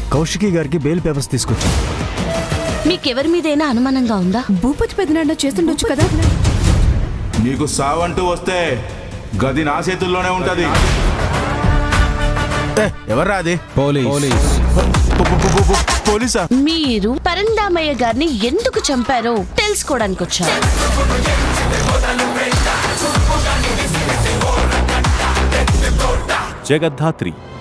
కౌశికి గారికి bail papers తీసుకొచ్చాను. మీకెవరి మీదైనా అనుమానంగా ఉందా? భూపతి పెదనాన్న చేస్తుండొచ్చు కదా. నీకు సావంటూ వస్తే గది నా చేతుల్లోనే ఉంటది. ఎవర్రా అది? పోలీసా? మీరు పరందామయ్య గారిని ఎందుకు చంపారో తెలుసుకోవడానికి వచ్చారు. జగద్ధాత్రి.